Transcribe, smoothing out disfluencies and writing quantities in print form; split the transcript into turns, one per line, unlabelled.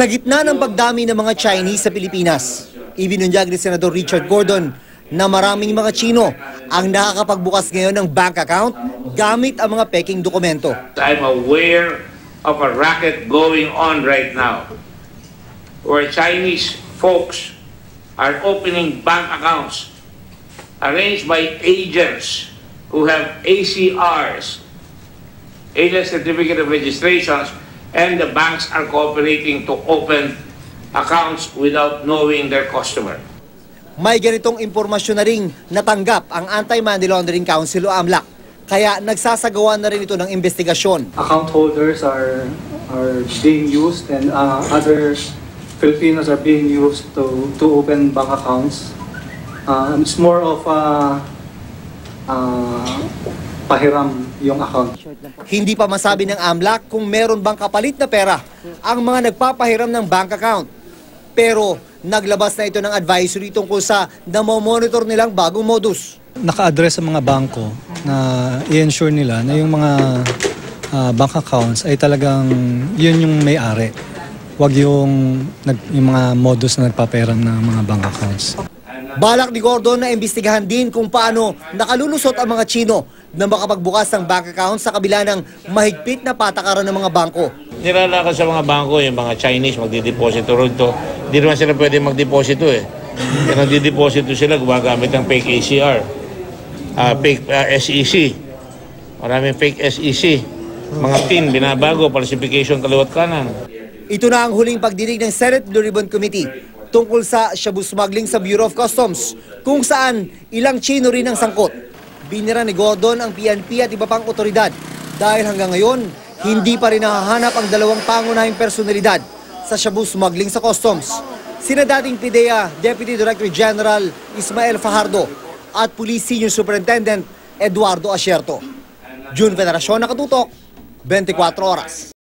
Sa gitna ng pagdami ng mga Chinese sa Pilipinas, ibinunyag ni Senador Richard Gordon na maraming mga Chino ang nakakapagbukas ngayon ng bank account gamit ang mga peking dokumento.
I'm aware of a racket going on right now where Chinese folks are opening bank accounts arranged by agents who have ACRs, Agent Certificate of Registrations, and the banks are cooperating to open accounts without knowing their customer.
May ganitong impormasyon na ring natanggap ang Anti-Money Laundering Council o AMLAC, kaya nagsasagawa na rin ito ng investigasyon.
Account holders are being used and other Filipinos are being used to open bank accounts. It's more of pahiram yung account.
Hindi pa masabi ng AMLAC kung meron bang kapalit na pera ang mga nagpapahiram ng bank account. Pero naglabas na ito ng advisory tungkol sa namomonitor nilang bagong modus.
Naka-address sa mga bangko na i-ensure nila na yung mga bank accounts ay talagang yun yung may-ari. Huwag yung mga modus na nagpapahiram ng mga bank accounts.
Balak ni Gordon na imbestigahan din kung paano nakalulusot ang mga Chino na makapagbukas ng bank account sa kabila ng mahigpit na patakaran ng mga bangko.
Nilalakad sa mga bangko, yung mga Chinese magdideposito rito. Hindi naman sila pwede magdeposito eh. Kaya nagdideposito sila gumagamit ng fake ACR, fake SEC. Maraming fake SEC. Mga PIN, binabago, falsification kaliwat kanan.
Ito na ang huling pagdinig ng Senate Blue Ribbon Committee tungkol sa shabu smuggling sa Bureau of Customs, kung saan ilang Chino rin ang sangkot. Binira ni Gordon ang PNP at iba pang otoridad dahil hanggang ngayon, hindi pa rin nahahanap ang dalawang pangunahing personalidad sa shabu smuggling sa customs. Sina dating PIDEA Deputy Director General Ismael Fajardo at Police Senior Superintendent Eduardo Asierto. June Veneracion, Nakatutok, 24 Oras.